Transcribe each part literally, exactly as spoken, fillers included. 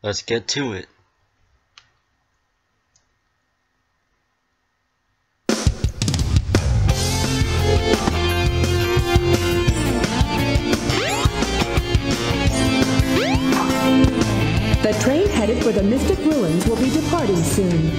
Let's get to it. The train headed for the Mystic Ruins will be departing soon.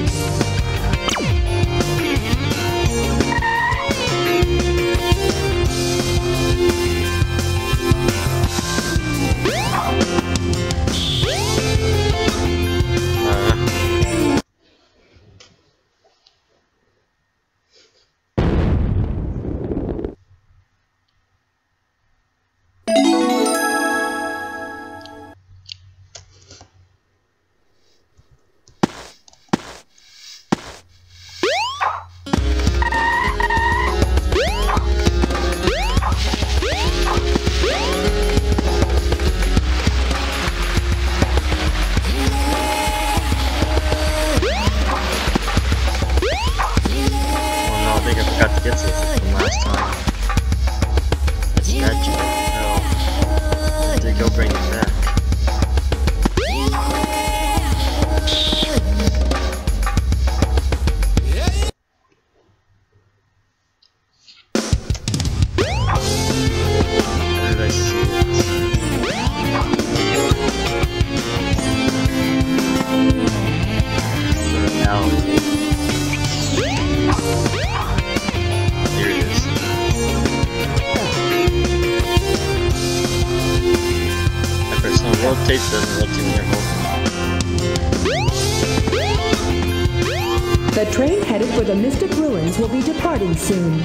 The train headed for the Mystic Ruins will be departing soon.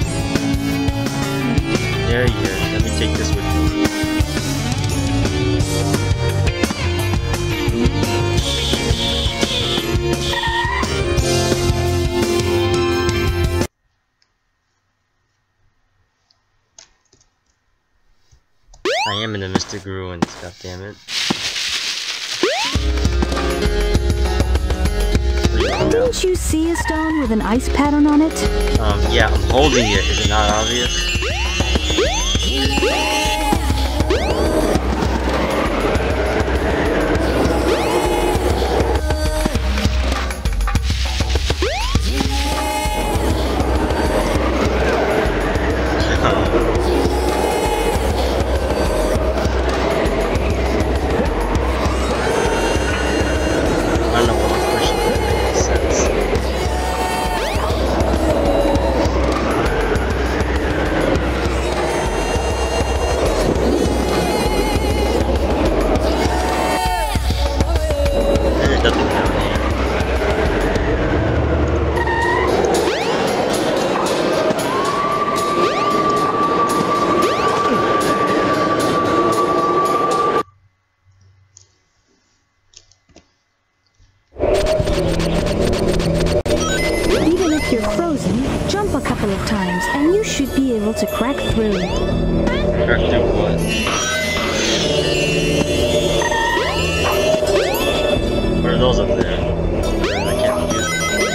There he is. Let me take this with me. I am in the Mystic Ruins, goddammit. Didn't you see a stone with an ice pattern on it? Um, yeah, I'm holding it. Is it not obvious? To crack through. Crack through what? What are those up there? I can't use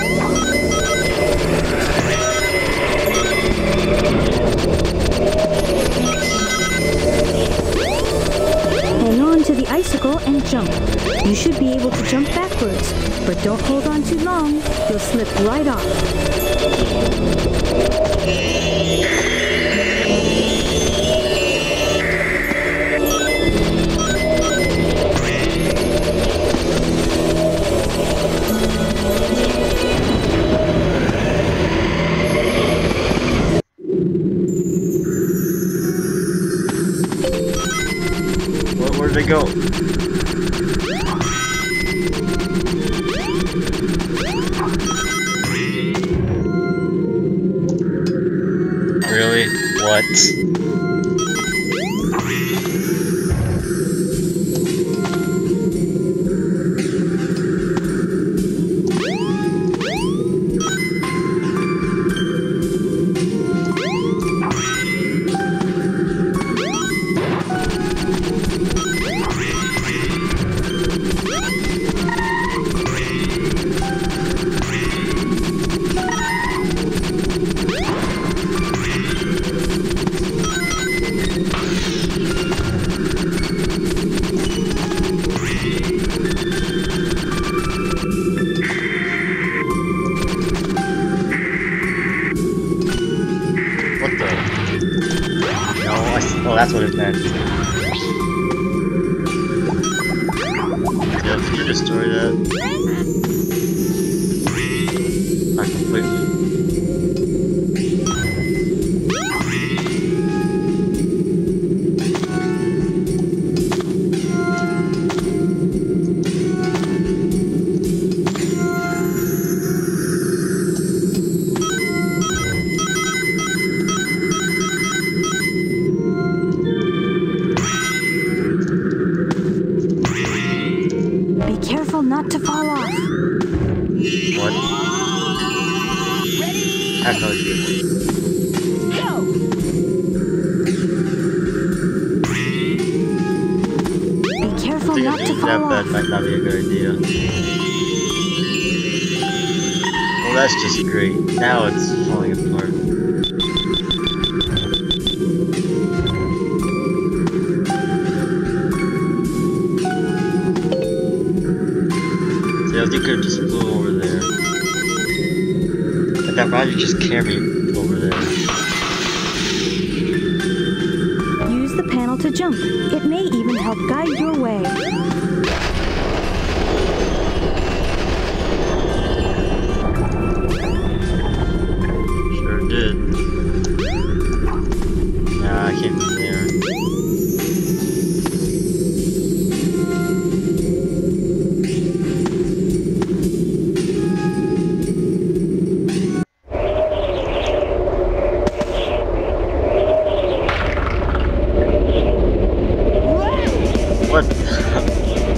them. Hang on to the icicle and jump. You should be able to jump backwards, but don't hold on too long. You'll slip right off. Where'd they go? Really? What? What the? No, I s oh, that's what it meant. Yeah, did you destroy that? Not completely. Careful not to fall off. What? I have no idea. Be careful I think not if to you fall that off. bad might not be a good idea. Well, that's just great. Now it's falling apart. See, I think it just flew over there. But that Roger just carried me over there. Use the panel to jump. It may even help guide your way. Sure did. Nah, I came from there. What?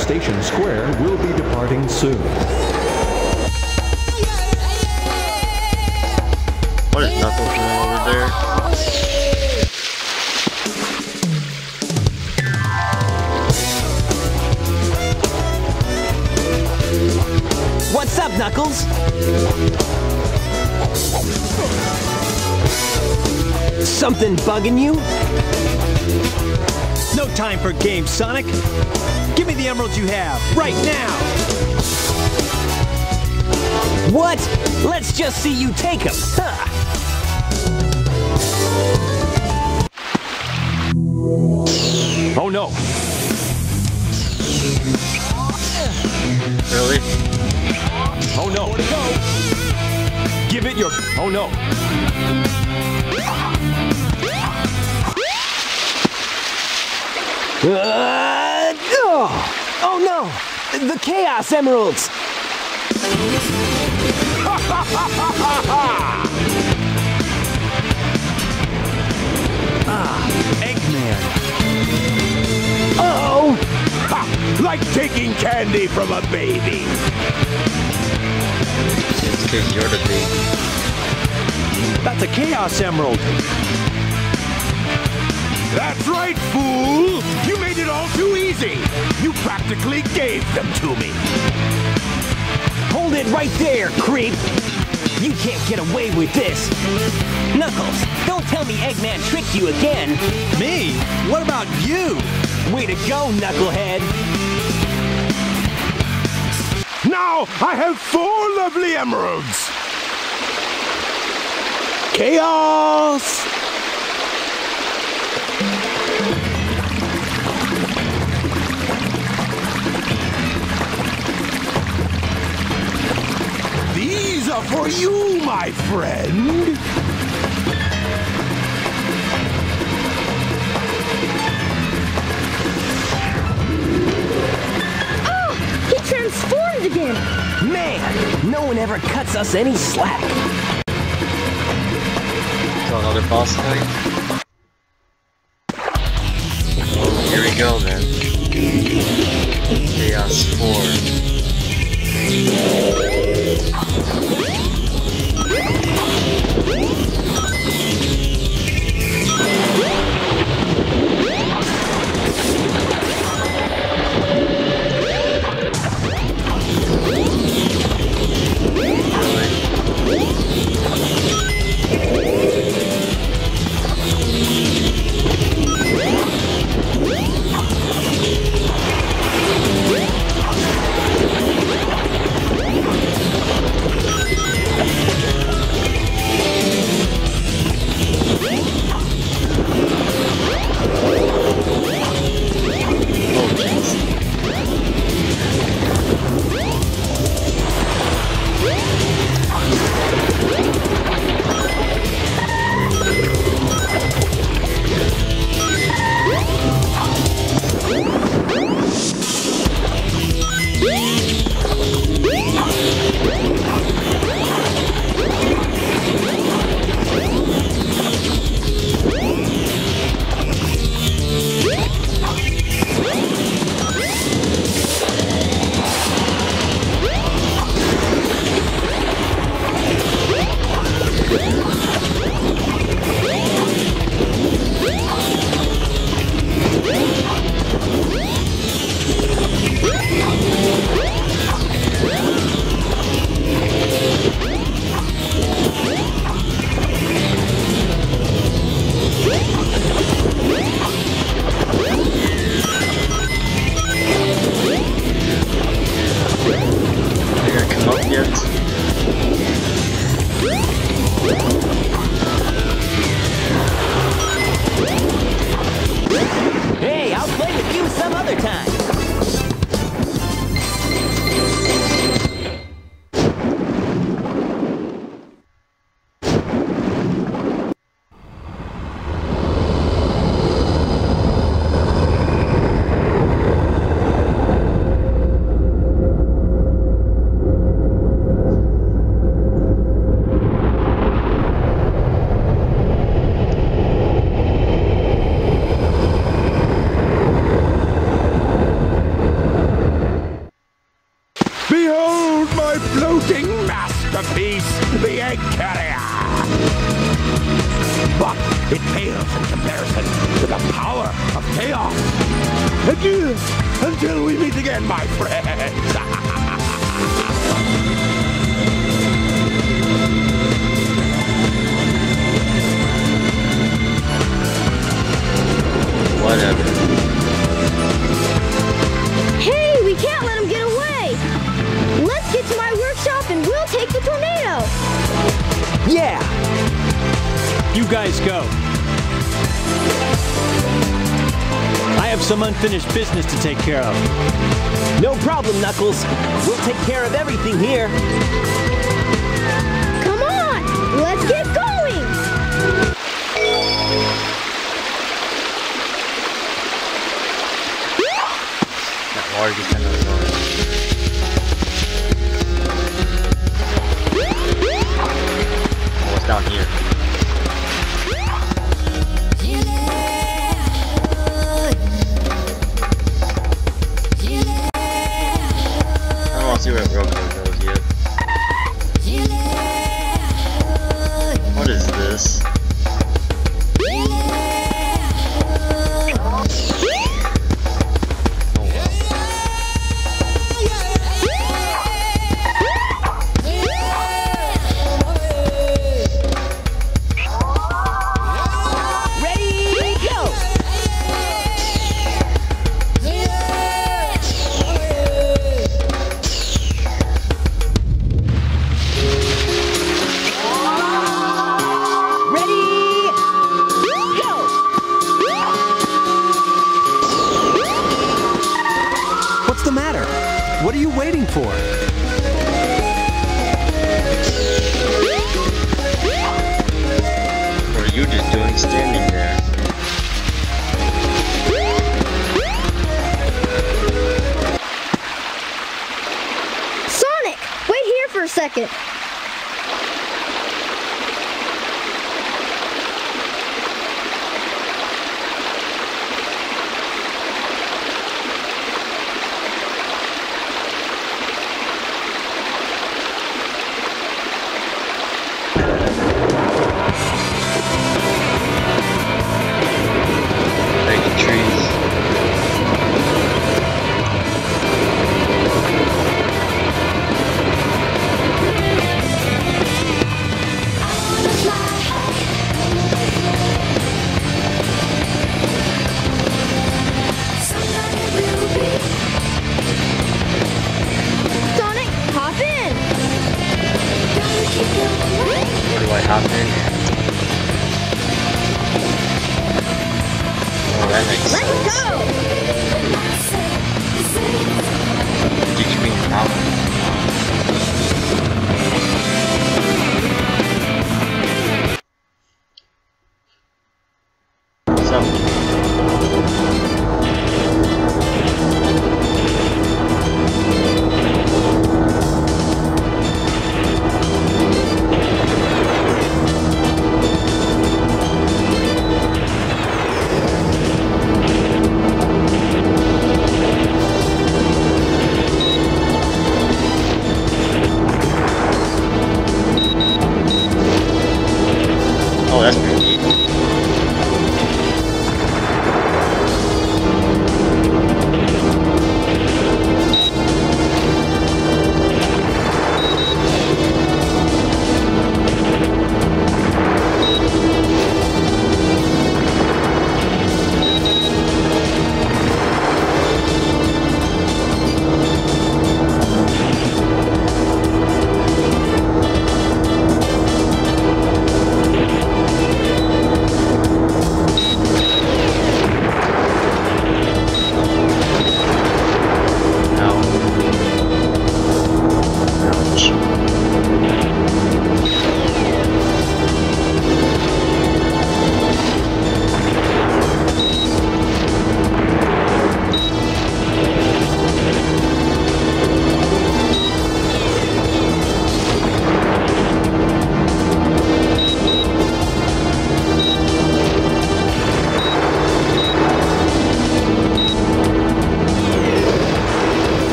Station Square will be departing soon. What is Knuckles doing over there? What's up, Knuckles? Something bugging you? No time for games, Sonic. Give me the emeralds you have, right now! What? Let's just see you take them. Huh. Oh no! Really? Oh no! Where to go? Give it your... Oh no! Uh, oh, oh no! The Chaos Emeralds! Ah, Eggman. Uh-oh! Ha! Like taking candy from a baby. It's because you're the baby. That's a Chaos Emerald. That's right, fool! You made it all too easy! You practically gave them to me! Hold it right there, creep! You can't get away with this! Knuckles, don't tell me Eggman tricked you again! Me? What about you? Way to go, Knucklehead! Now I have four lovely emeralds! Chaos! These are for you, my friend! Oh! He transformed again! Man, no one ever cuts us any slack. So another boss fight? Oh, here we go then. Chaos four. Hey, I'll play with you some other time. my floating masterpiece, the Egg Carrier. But it pales in comparison to the power of chaos. Adieu, until we meet again, my friends. Whatever. Hey, we can't let him get away! Let's get to my workshop and we'll take the tornado! Yeah! You guys go. I have some unfinished business to take care of. No problem, Knuckles. We'll take care of everything here. Come on! Let's get going! That water gets kind of annoying. Oh, what's down here? I don't want to see where Roku goes yet. What is this? What's the matter? What are you waiting for? What are you just doing standing there? Sonic! Wait here for a second! Big trees.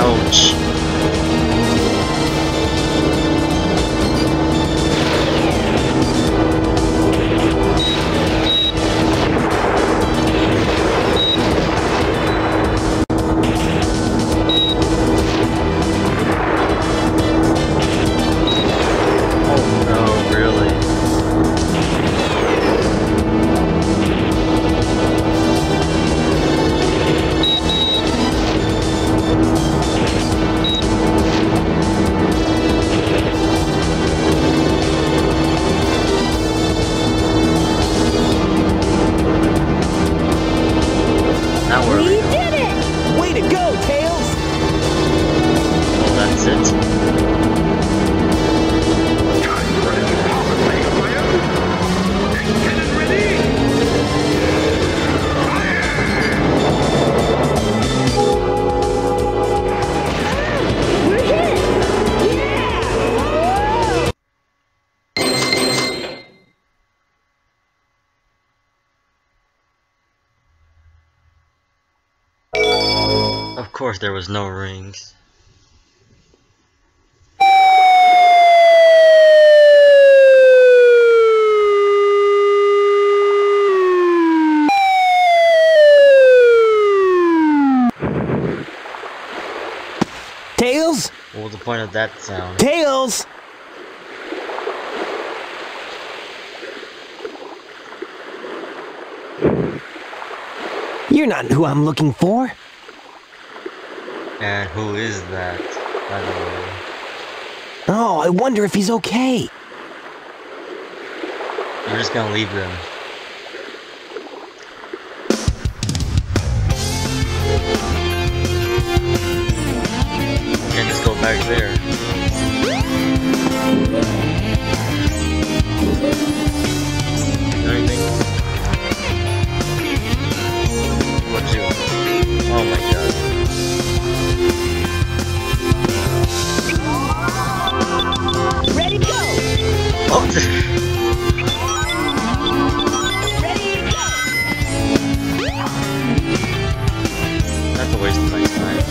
Ouch. Of course there was no rings. Tails? What was the point of that sound? Tails! You're not who I'm looking for. And who is that, by the way? Oh, I wonder if he's okay. I'm just gonna leave them. Can't just go back there. Anything? What you? Oh my god. Ready to go! Oh. Ready to go! That's a waste of my time.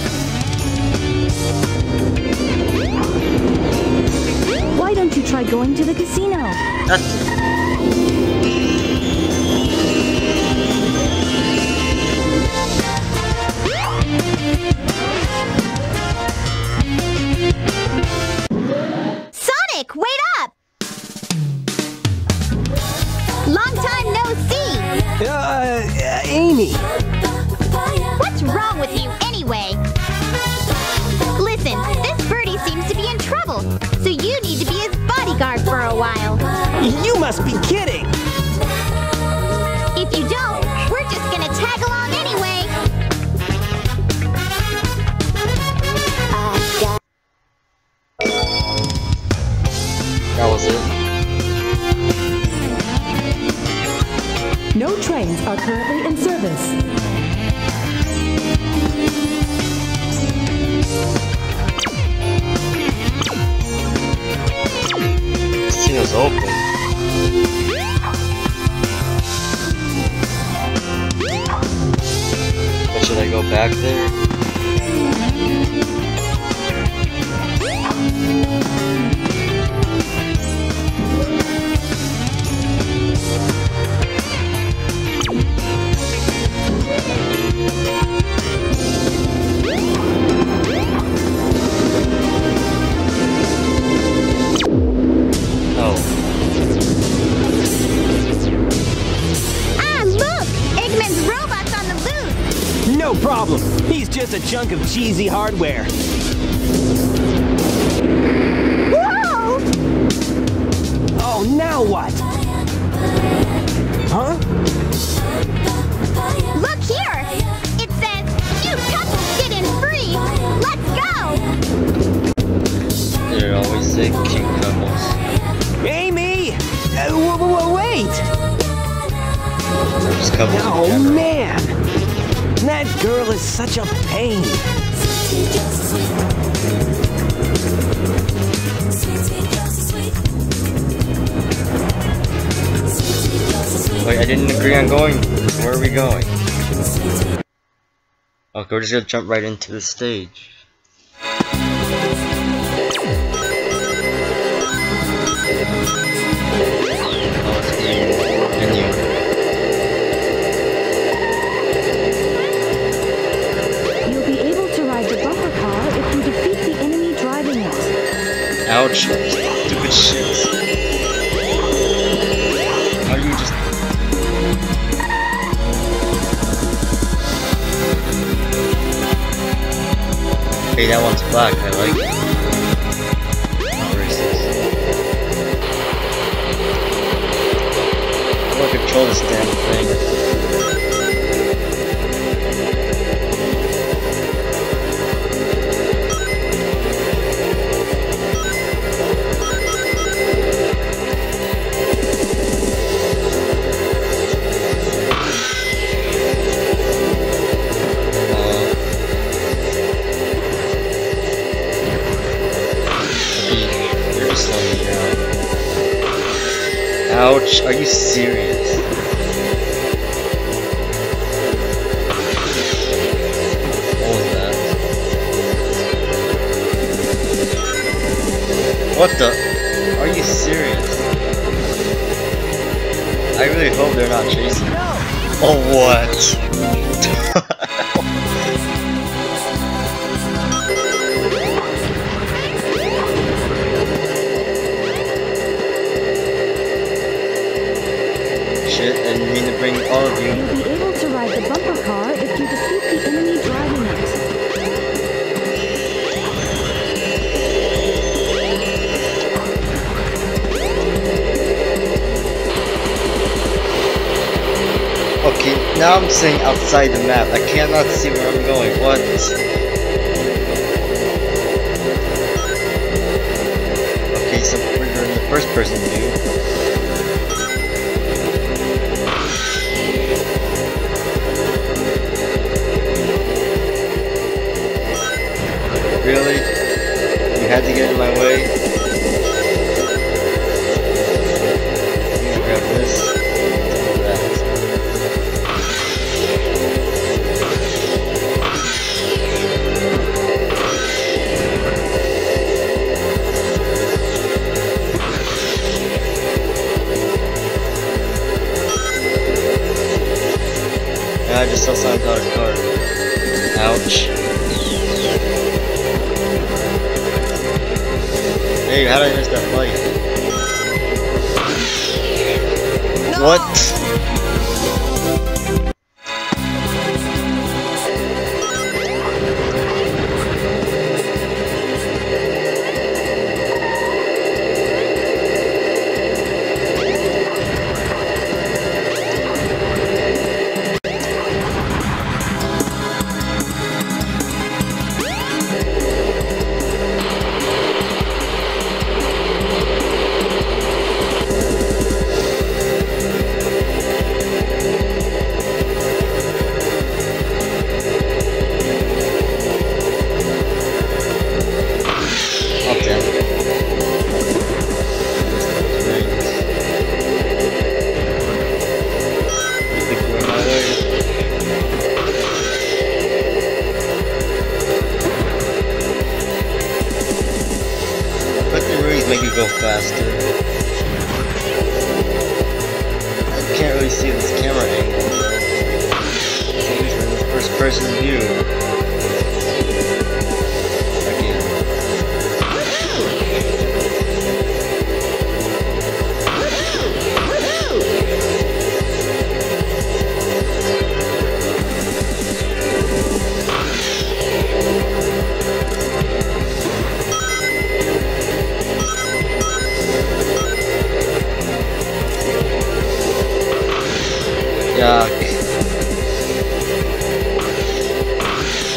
Why don't you try going to the casino? That's... Sonic, wait up! Long time no see! Uh, uh Amy. What's wrong with you anyway? Listen, this birdie seems to be in trouble, so you need to be his bodyguard for a while. You must be kidding! If you don't, we're just gonna tag along anyway. That was it. No trains are currently in service. Casino's open. But should I go back there? No problem. He's just a chunk of cheesy hardware. Whoa! Oh, now what? Huh? Look here! It says, cute couples get in free! Let's go! They always say cute couples. Amy! Uh, w w wait! Just couples Oh, in general. man! That girl is such a pain. Wait, I didn't agree on going. Where are we going? Okay, we're just gonna jump right into the stage. You'll be able to ride the bumper car if you defeat the enemy driving it. Ouch. Stupid shit. How do you just... Hey, that one's black. I like it. Not racist. I want to control this damn thing. Ouch, are you serious? What was that? What the? Are you serious? I really hope they're not chasing me. Oh, what? Shit, I didn't mean to bring all of you. You'll be able to ride the bumper car if you defeat the enemy driving it. Okay, now I'm saying outside the map. I cannot see where I'm going. What? Okay, so we're in the first person view. Really? You had to get in my way? I'm gonna grab this. That. Yeah, I just saw something about a car. Ouch. Hey, how did I miss that light? No! What? Make you go faster. I can't really see this camera angle though. So usually in the first person view. Again. Yuck.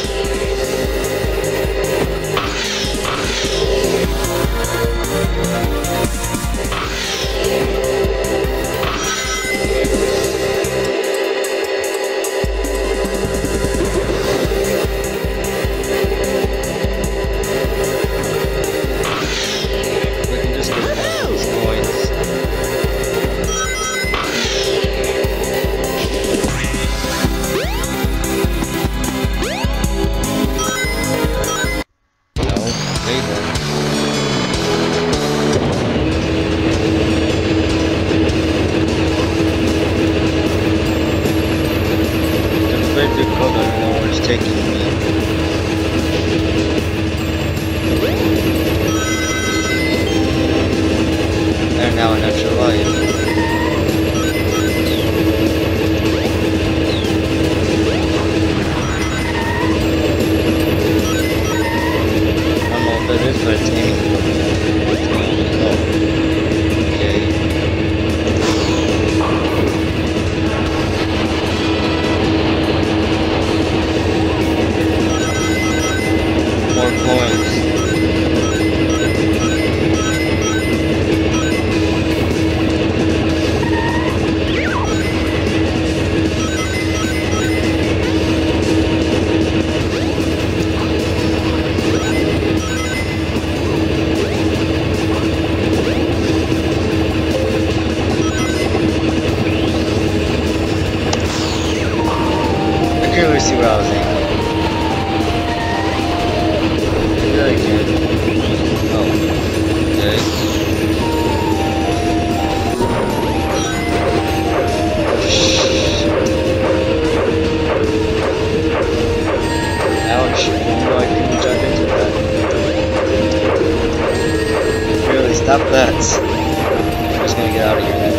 coins for a taming equipment. Oh. Okay. More coins. I can't really see where I was aiming. Maybe I can. Oh. Okay. Ouch. I know I couldn't jump into that. Really, stop that. I'm just gonna get out of here then.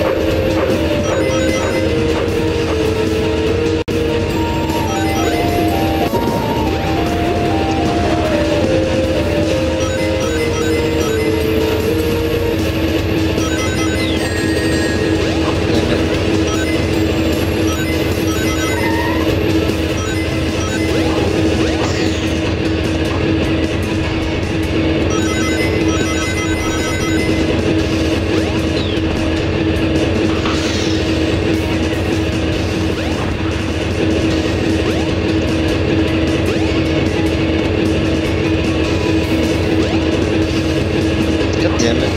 God damn it.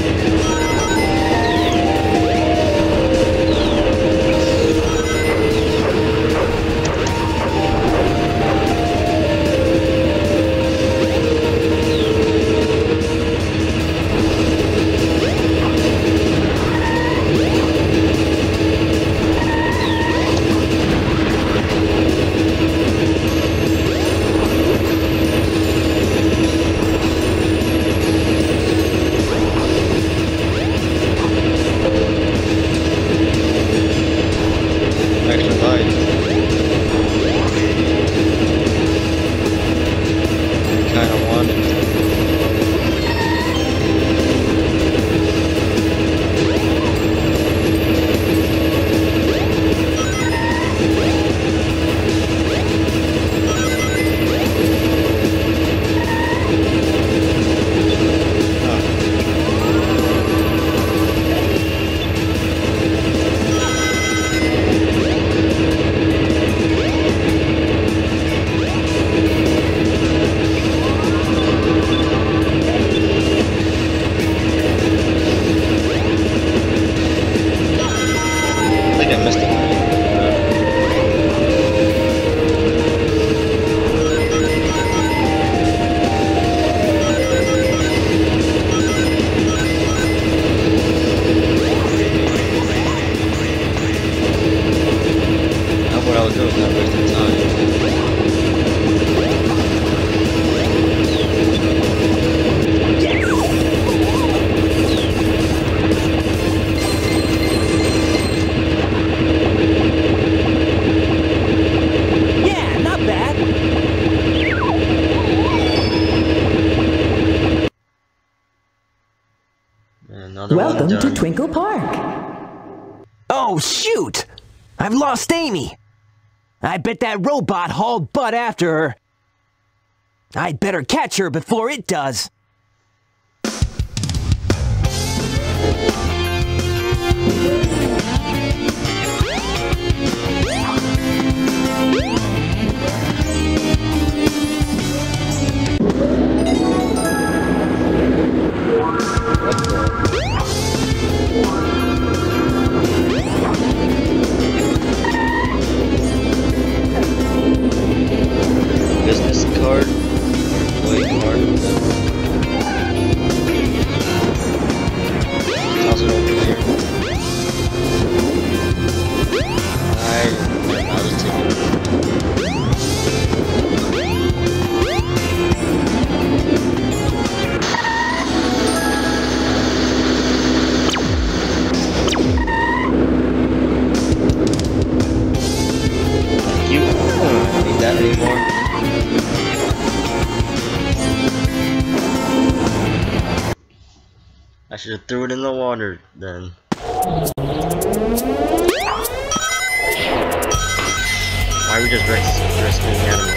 Extra life. I kinda wanted to. I think I missed it. Now what I was doing was not wasting time. Yeah, not bad. And another one Welcome to done. Twinkle Park. Oh, shoot! I've lost Amy. I bet that robot hauled butt after her. I'd better catch her before it does. What the? Business card, employee card. How's it over here? I should have threw it in the water then. Why are we just res rescuing animals?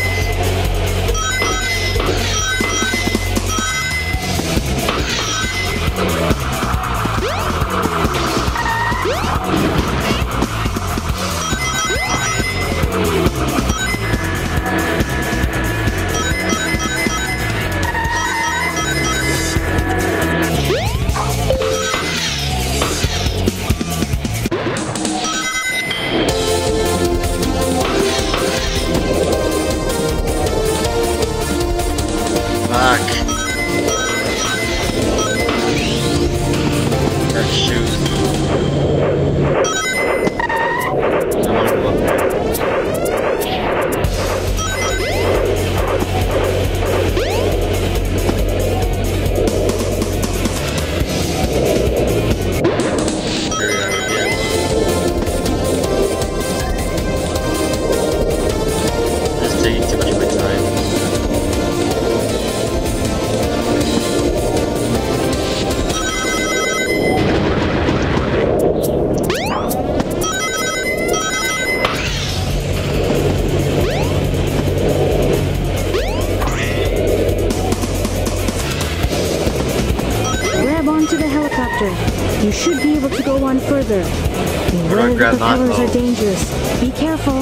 You should be able to go on further. Beware the propellers are dangerous. Be careful.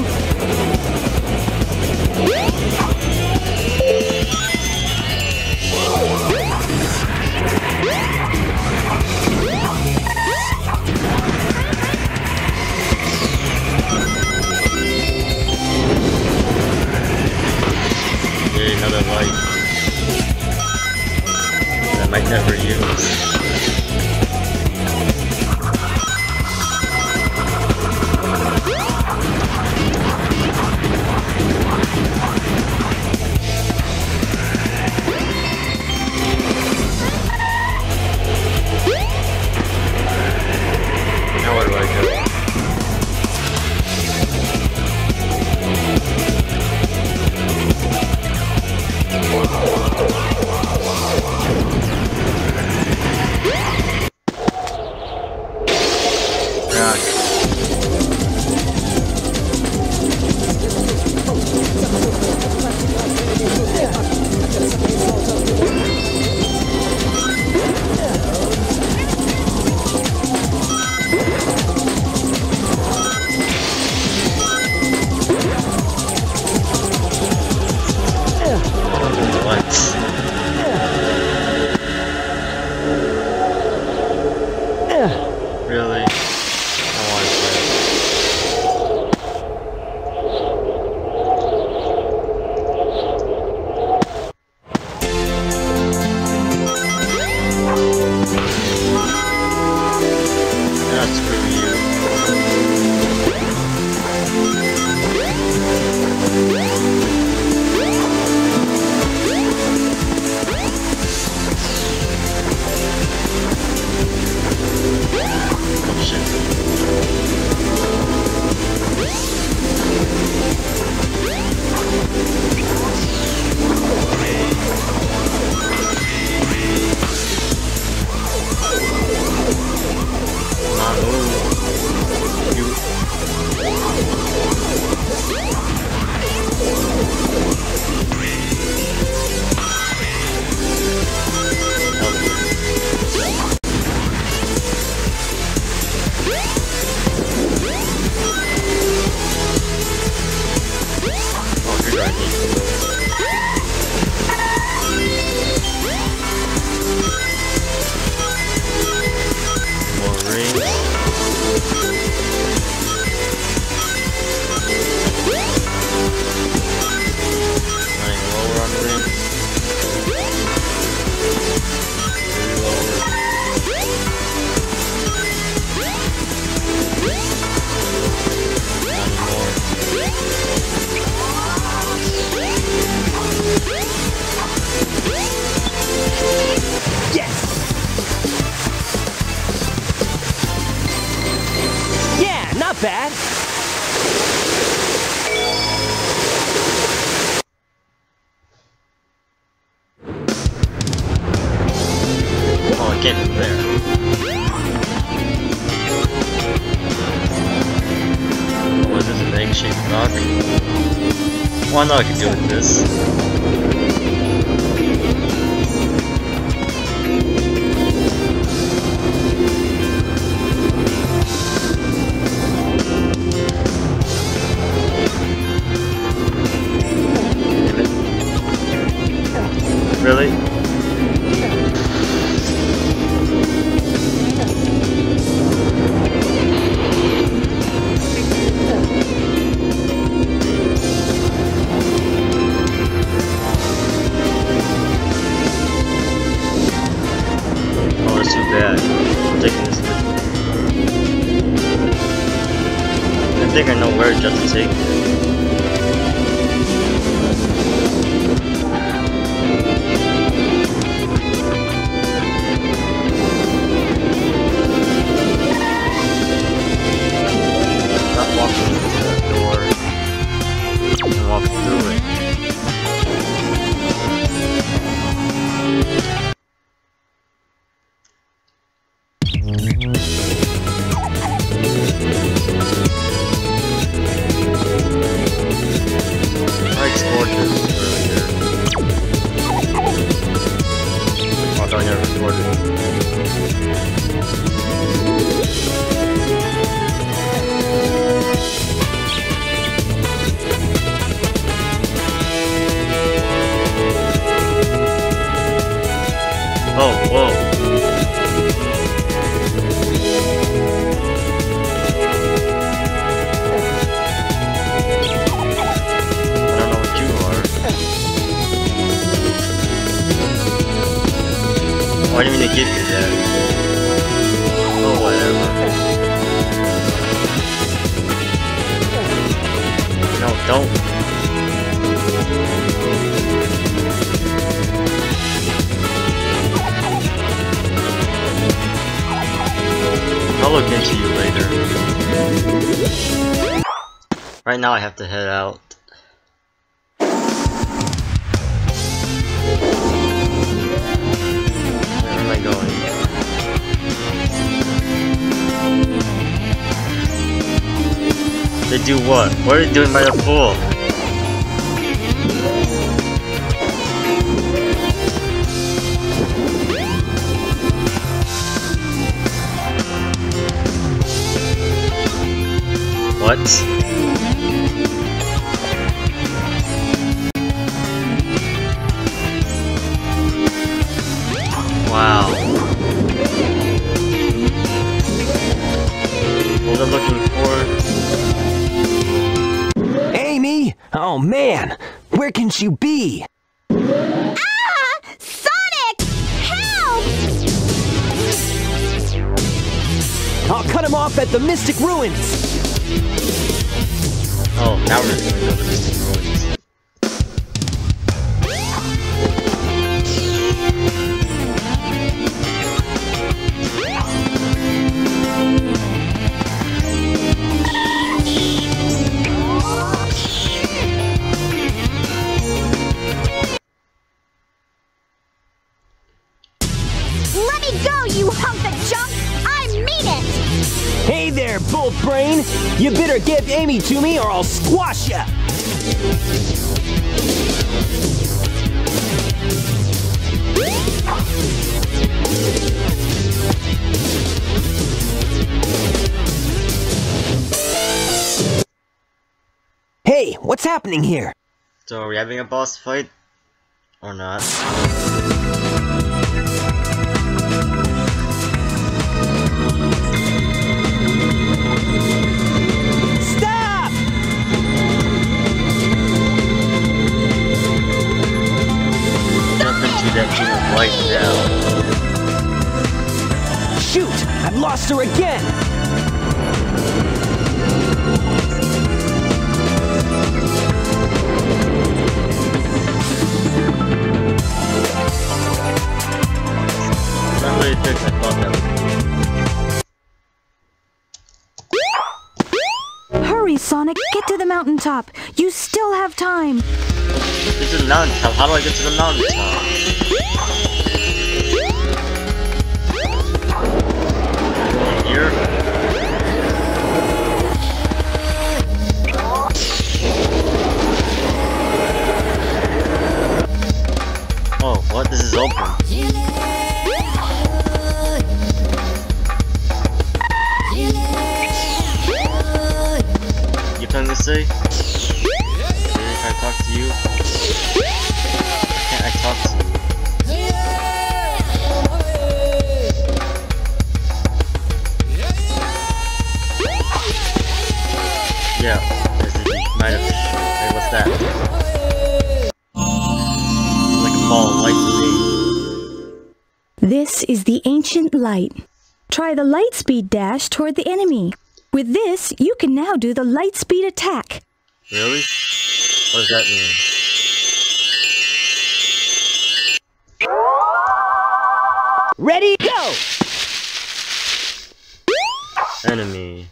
Yay, another light. That I might never use. came from there. What is this, an egg-shaped rock? Well, I know I can do with this. Really? Oh, that's too bad. I'm taking this with me. I think I know where just to take it. Oh, whoa. I don't know what you are. Oh, I didn't mean to give you that. Oh, whatever. No, don't. I'll look into you later. Right now I have to head out. Where am I going? They do what? What are they doing by the pool? What? Wow. What they're looking for? Amy! Oh man! Where can she be? Ah! Sonic! Help! I'll cut him off at the Mystic Ruins! Oh, now we're going to go to the Mystic Ruins. Let me go, you hunk of junk! I mean it! Hey there, Bolt Brain! You better give Amy to me or I'll squash ya! Hey, what's happening here? So are we having a boss fight? Or not? Stop! Jump into that team of light now. Shoot! I've lost her again! Not really fixed, I thought that would. Hurry, Sonic, get to the mountaintop. You still have time. Get to the mountaintop. How do I get to the mountaintop? You trying to say? Really trying to talk to you? Can't I talk to you? Yeah, as if you might have. Hey, what's that? Like a ball of light to me. This is the ancient light. Try the light speed dash toward the enemy. With this, you can now do the light speed attack. Really? What does that mean? Ready, go! Enemy.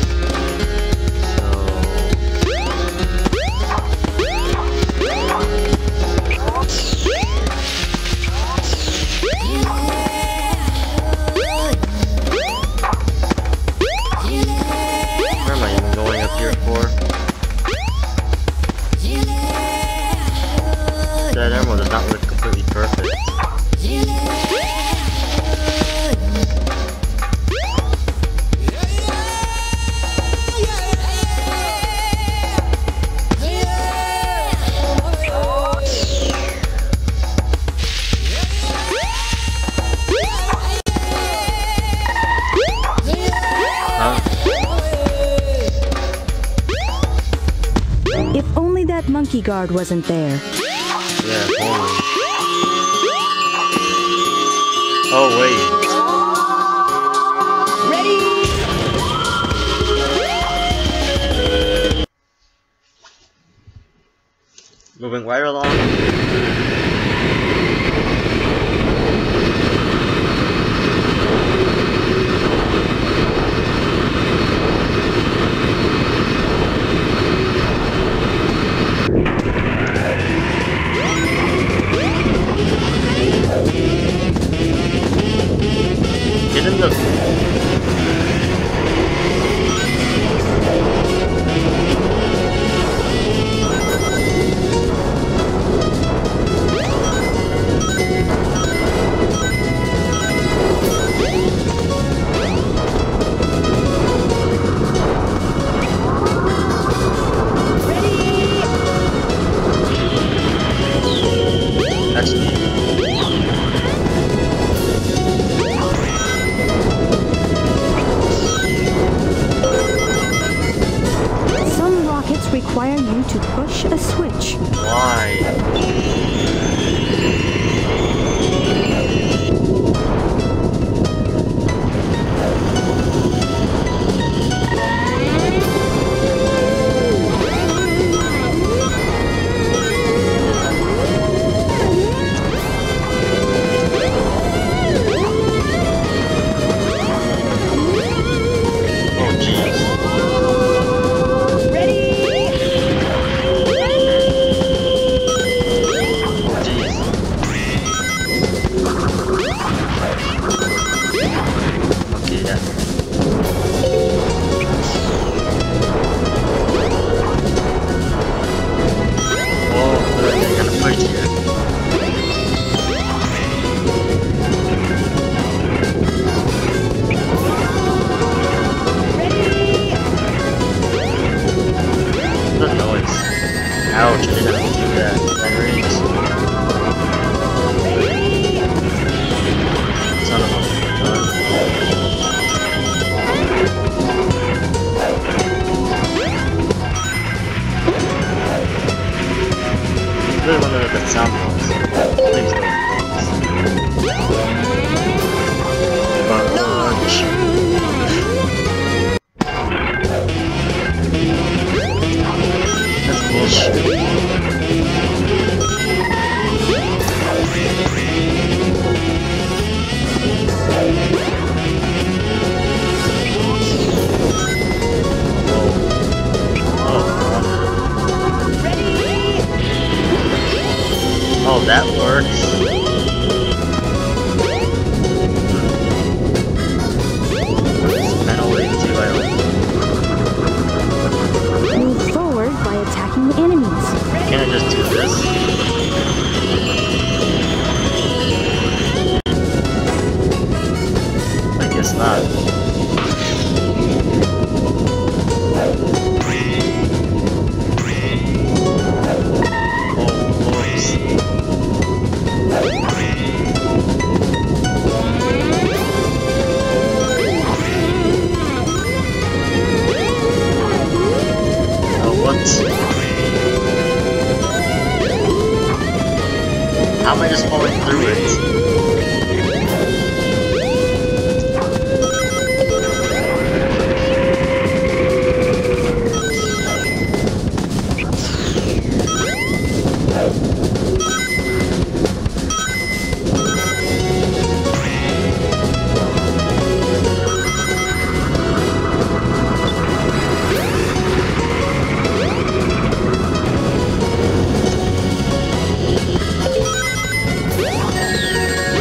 Where am I even going up here for? That ammo does not look completely perfect. If only that monkey guard wasn't there. Yeah, only. Oh, wait. Ready? Moving right along. Get in the... That's me.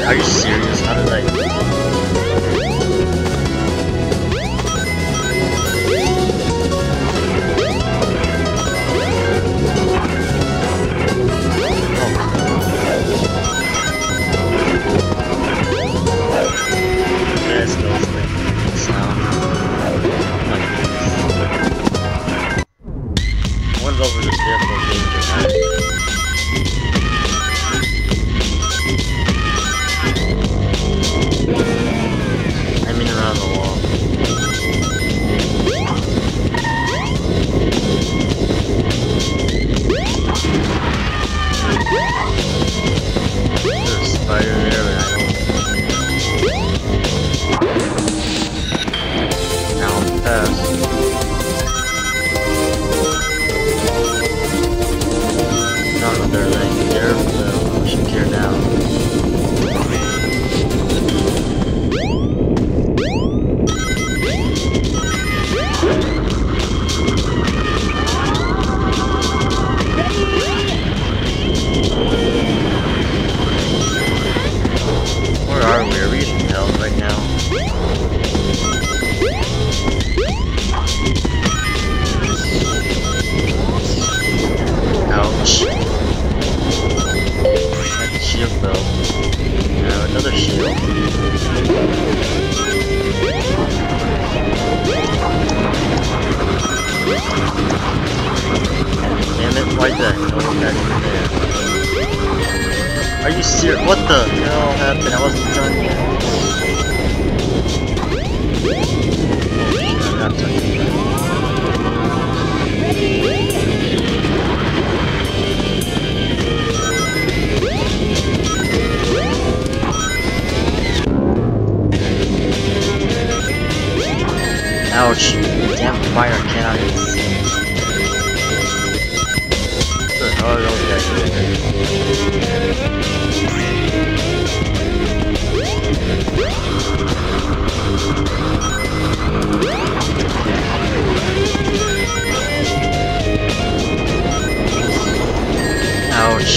Are you serious? How did I... This goes like sound. Like one of those are just difficult games, right? I mean around the wall. There's a spider there, but I don't. Now I'm past. I don't know if there's anything there, but I should care now. Where are we? Are we in hell right now? Ouch. That shield fell. Now another shield. Damn it, why did I know that in there? Are you serious? What the hell happened? I wasn't done yet. Oh shit, I'm not done yet. Ouch. Damn fire cannot even see. What the hell are those guys doing? Ouch.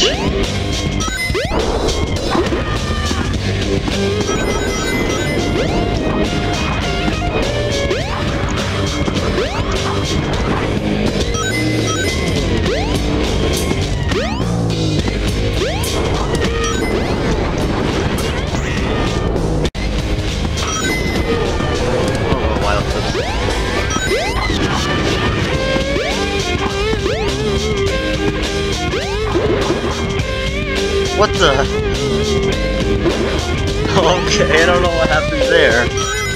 What the? Okay, I don't know what happened there.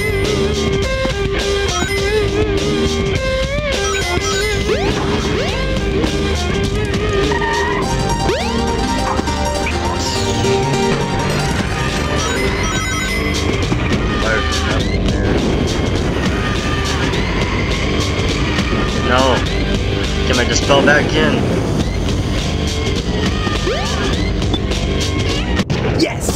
There's nothing there. No. Can I just fall back in? Yes!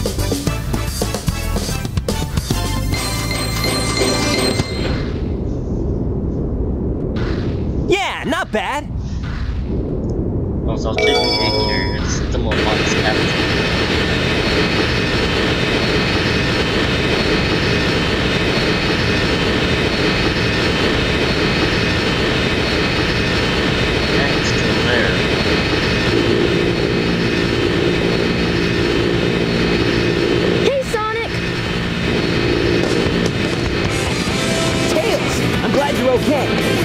Yeah, not bad. Oh, so I was taking eight here. It's the Momox captain. Yeah, it's still there. Hey, Sonic! Tails! I'm glad you're okay.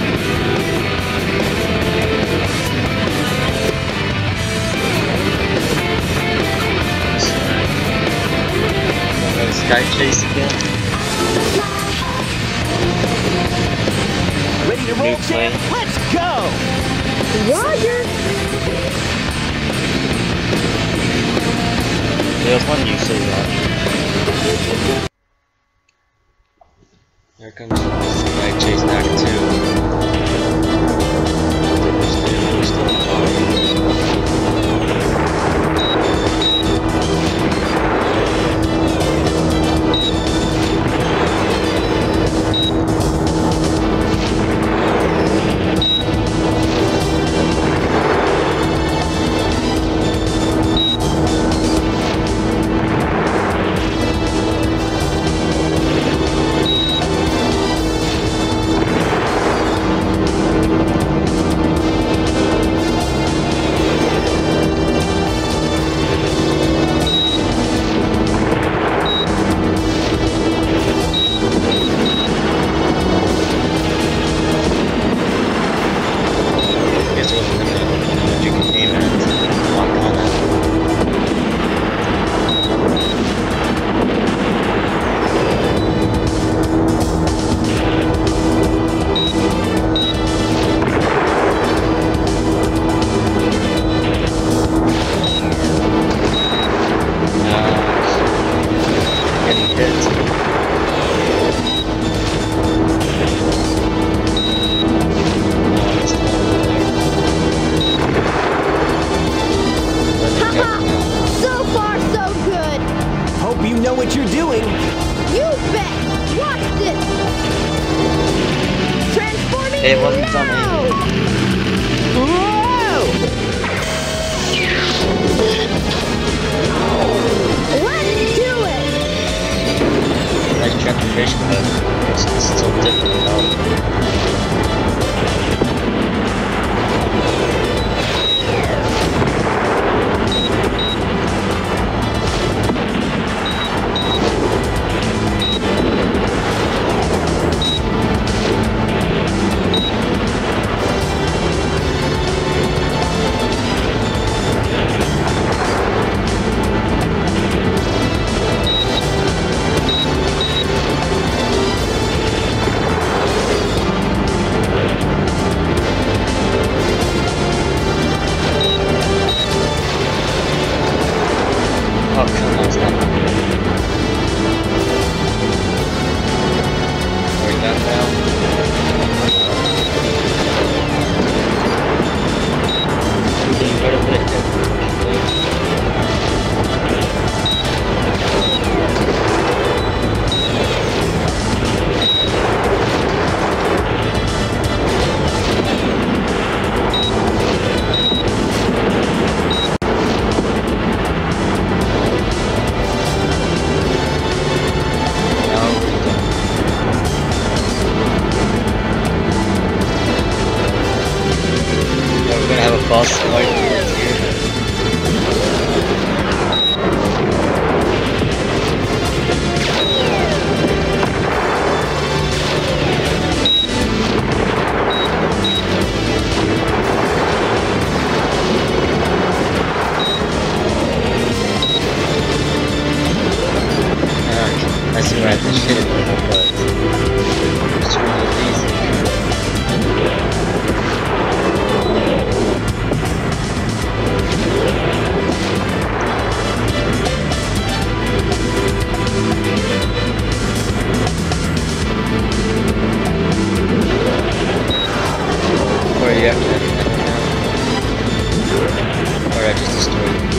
Sky chase again. Ready to roll, New plane. champ? Let's go! Roger! There's one you say Roger. Here comes Sky Chase Act two. We're still, we're still talking. Haha! So far, so good! Hope you know what you're doing. You bet! Watch this! Transforming It wasn't now! Whoa! Let's do it! Nice transformation, but it's still different now. Oh, come on, stop. We're done now. We can go to the boss fight here. I see where I have to shit it, but it's really easy. Or you have to end it now. Or I just destroyed it.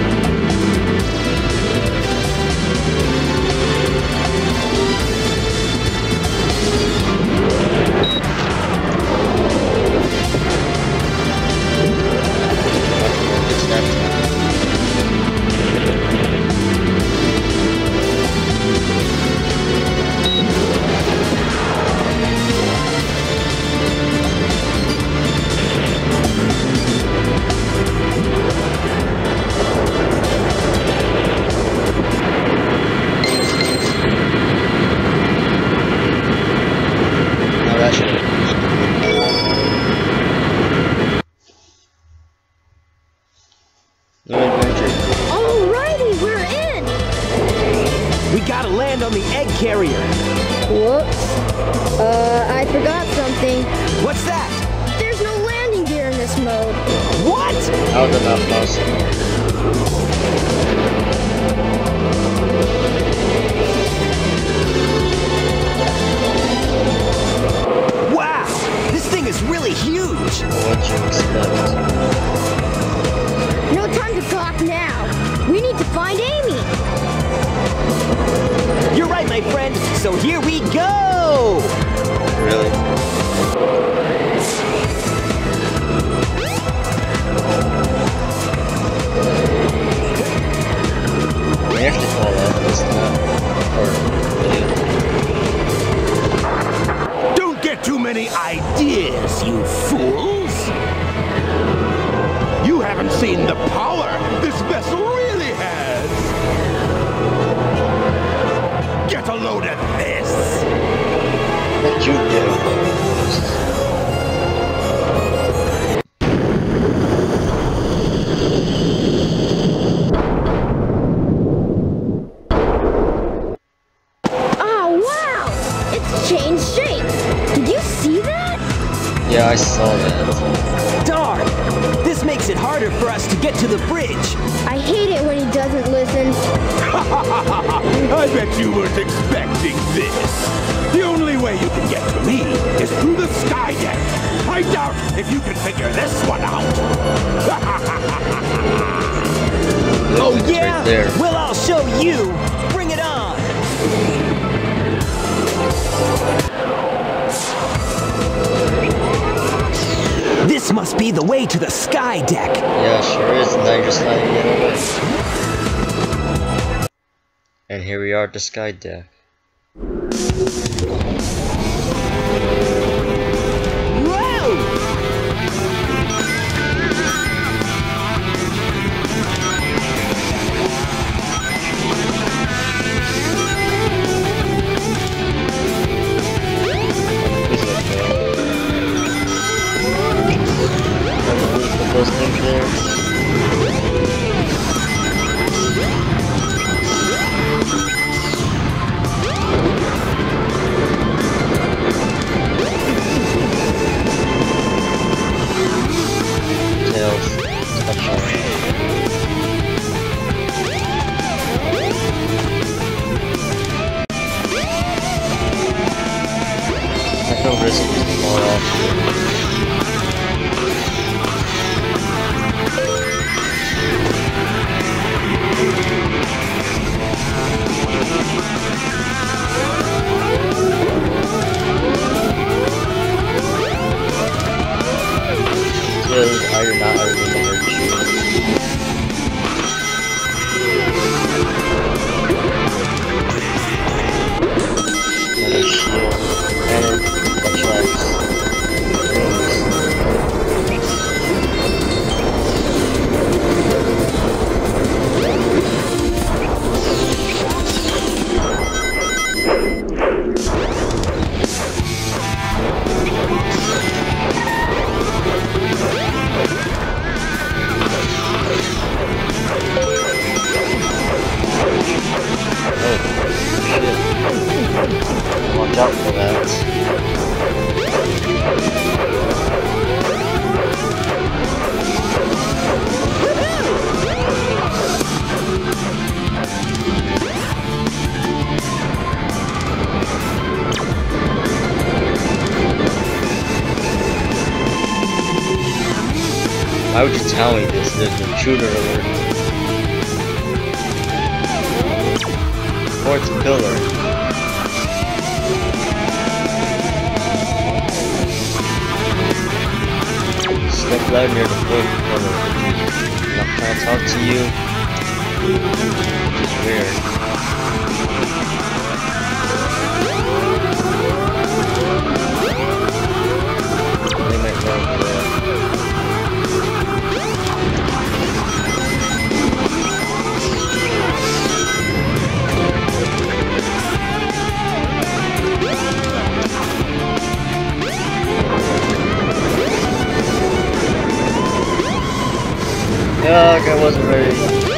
Alrighty, we're in! We gotta land on the egg carrier. Whoops. Uh, I forgot something. What's that? There's no landing gear in this mode. What? How did that possible? Wow! This thing is really huge! What'd you expect? No time to talk now. We need to find Amy. You're right, my friend. So here we go! Really? We have to call out this time. Or really? Don't get too many ideas, you fools! You haven't seen the power this vessel really has! Get a load of this! What you do? Oh, wow! It's changed shape. Did you see that? Yeah, I saw that. Darn! This makes it harder for us to get to the bridge. I hate it when he doesn't listen. I bet you weren't expecting this. The only way you can get to me is through the sky deck. I doubt if you can figure this one out. Oh It's yeah? right there. Well, I'll show you. Bring it on. This must be the way to the sky deck. Yeah, sure is. Now you're just sliding it away. And here we are at the sky deck. Those things there. Tails, touch on. I feel risk to fall off. Because I do not ever need to hurt you. Another shield. And it attracts watch out for that. Why would you tell me this? There's an intruder alert. Quartz pillar. Step loud near the fourth corner. I'm not trying to talk to you. It's weird. They might go over there. Yeah, like I wasn't ready.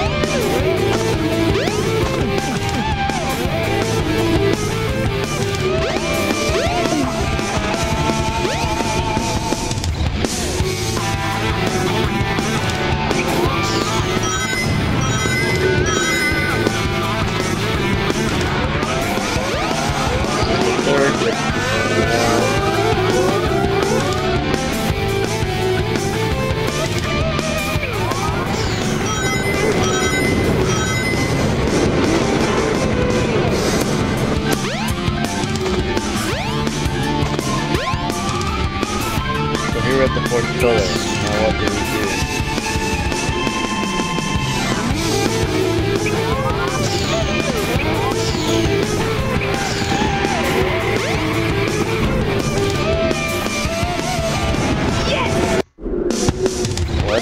At the fourth pillar. Now what do we do? Yes! What?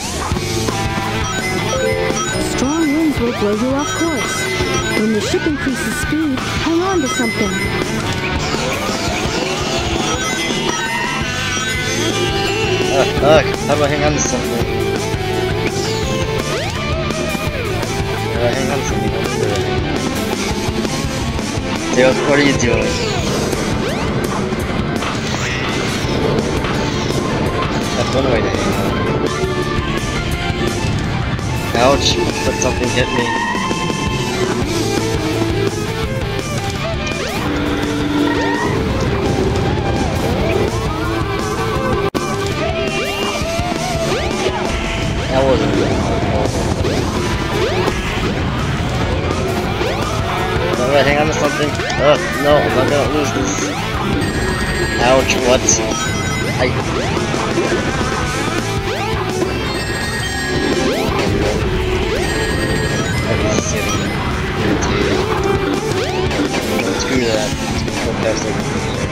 Strong winds will blow you off course. When the ship increases speed, hang on to something. Uh, uh, how do I hang on to something? How do I hang on to something? What do I hang on? Tails, what are you doing? That's one way to hang on. Ouch, but something hit me. Do I hang on to something? Ugh, no, I'm not gonna lose this. Ouch, what? I... That is irritating. Screw that. Let's go past everything here.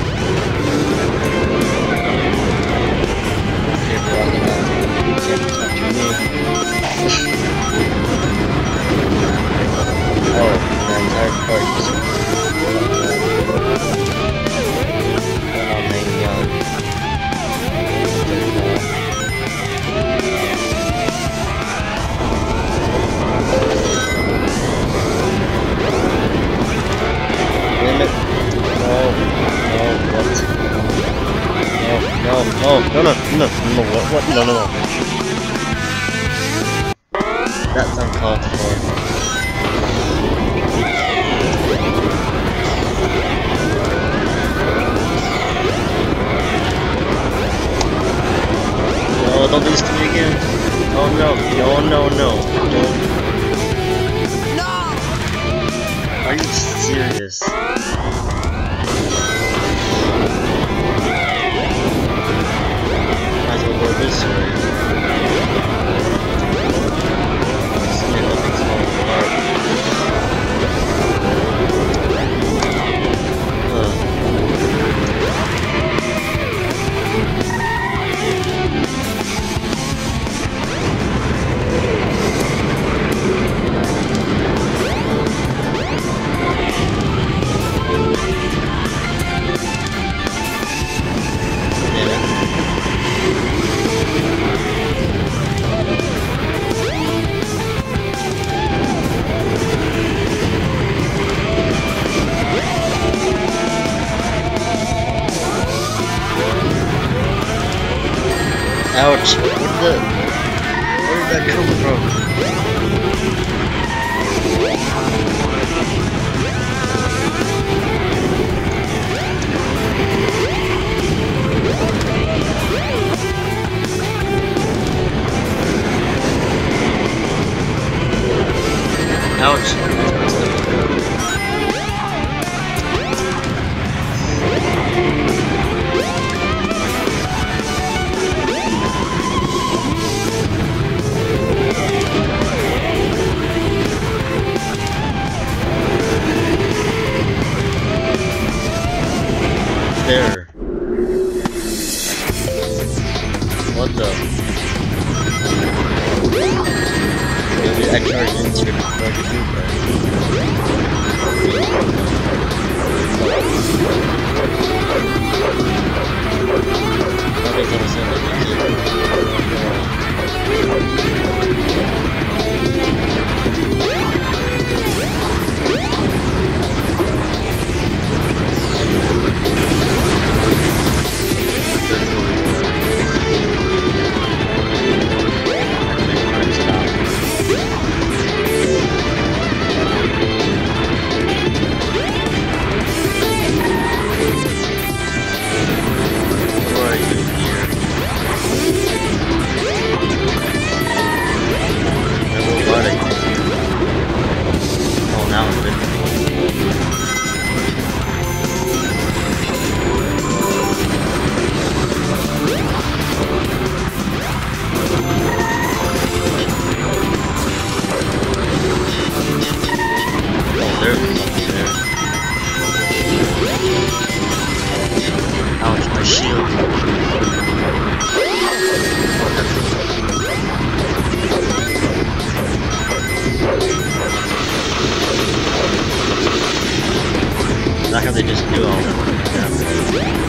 Okay, we're on the mountain. You can't touch me. Oh, the entire part is... Oh, hanging on. Damn it. No, no, what? No, no, no, no, no, no, no, what, what? No, no, no. That's uncalled for. No, don't do this to me again. Oh no, no, no, no. Don't. No! Are you serious? Might as well go this way. See if nothing's falling apart. Ouch! Where did the... Where did that come from? Ouch! There. What the? Maybe I charged into it before I could do that. That makes no sense. Not how they just do all that.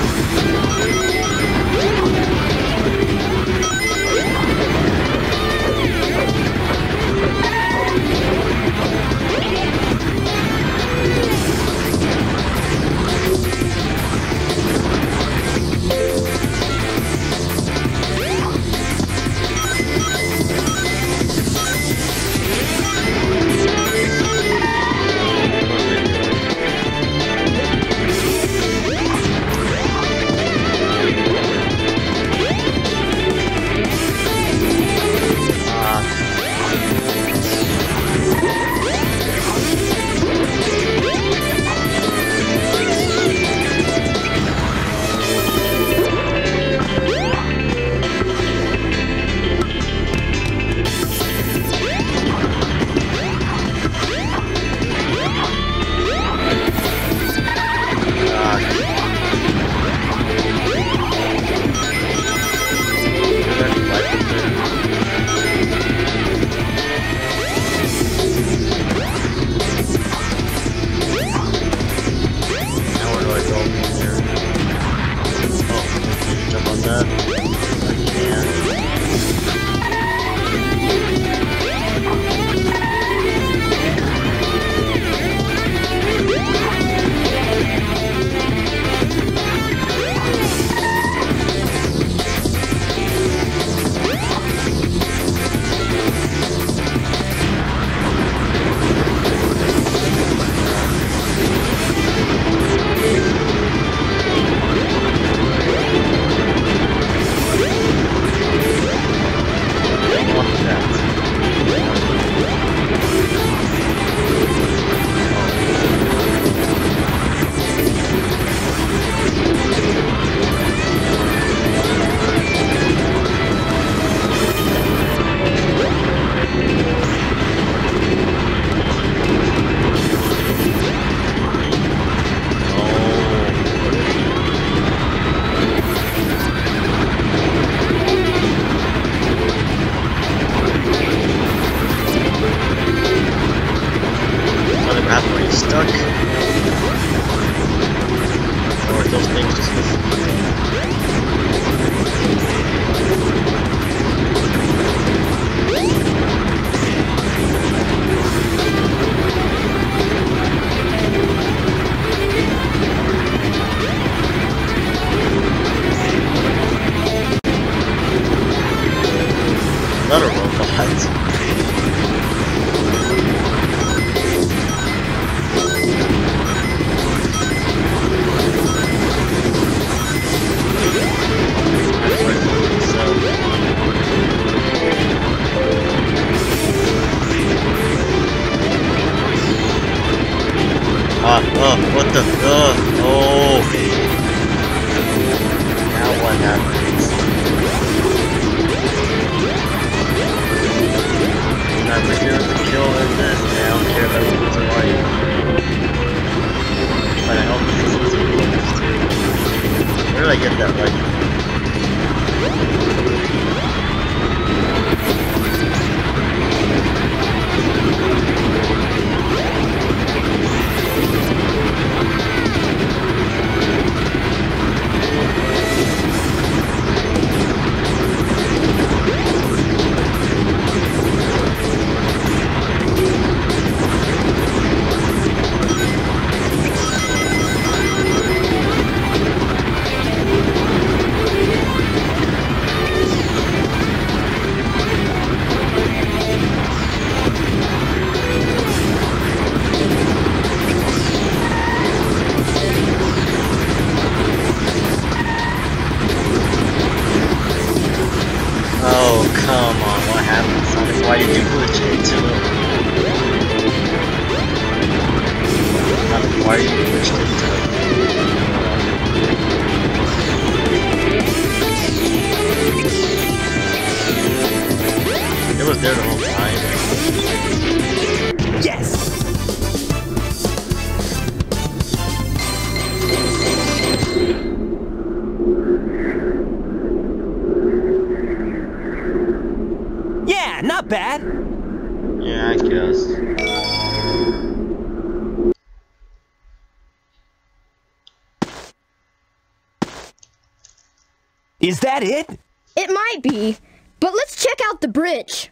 fuck? Or are those things just missing? Another robot. Ah, oh, what the, uh, oh. Now what happens? I'm here to kill in this, and I don't care if I lose a life. But I hope this is too. Where did I get that life? Oh, come on, what happened, Sonic? Why did you glitch into it? Sonic, why did you glitch into it? It was there the whole time. Yes! Yeah, not bad. Yeah, I guess. Is that it? It might be, but let's check out the bridge.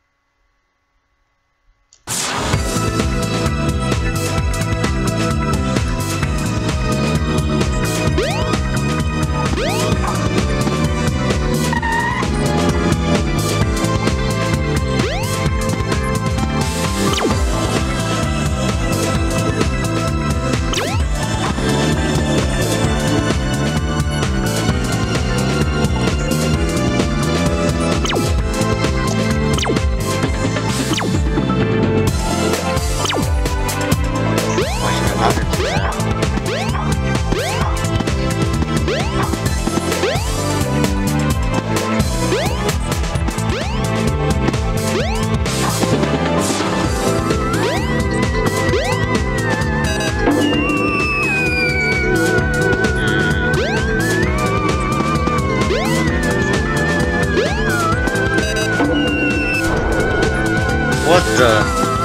What the?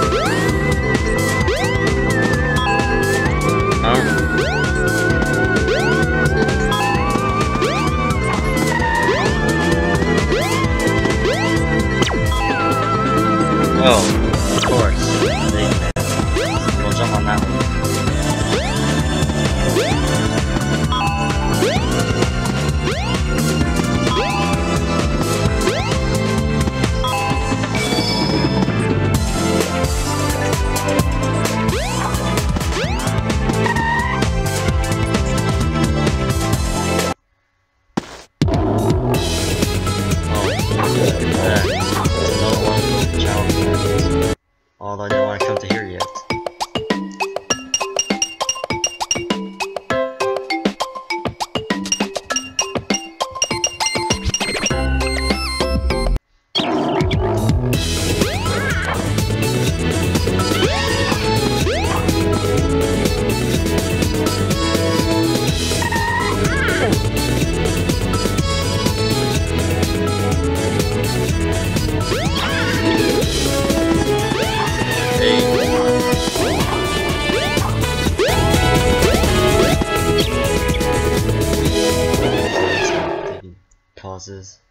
Huh? Oh, of course. We'll jump on that one. Although I didn't want to come to here yet. bosses.